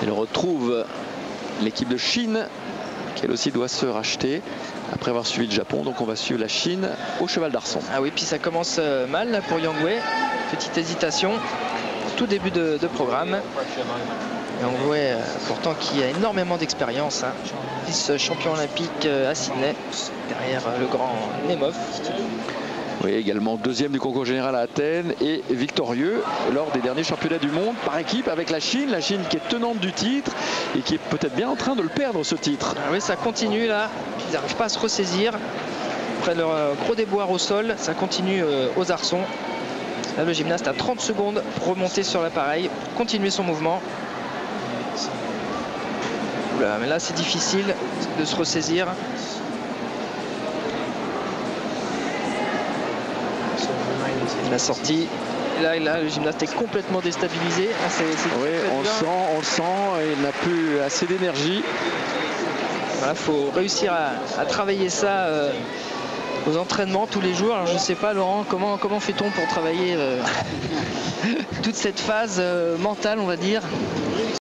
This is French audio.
Il retrouve l'équipe de Chine, qui elle aussi doit se racheter après avoir suivi le Japon. Donc on va suivre la Chine au cheval d'arçon. Ah oui, puis ça commence mal là, pour Yang Wei. Petite hésitation, tout début de programme. Yang Wei, pourtant qui a énormément d'expérience, hein. Vice-champion olympique à Sydney, derrière le grand Nemov. Oui, également deuxième du concours général à Athènes et victorieux lors des derniers championnats du monde par équipe avec la Chine. La Chine qui est tenante du titre et qui est peut-être bien en train de le perdre, ce titre. Ah oui, ça continue là. Ils n'arrivent pas à se ressaisir. Après leur gros déboire au sol, ça continue aux arçons. Là, le gymnaste a 30 secondes pour remonter sur l'appareil, continuer son mouvement. Oula, mais là, c'est difficile de se ressaisir. La sortie. Et là, le gymnaste est complètement déstabilisé. Oui, on le sent, il n'a plus assez d'énergie. Voilà, faut réussir à travailler ça aux entraînements tous les jours. Alors, je ne sais pas, Laurent, comment fait-on pour travailler toute cette phase mentale, on va dire?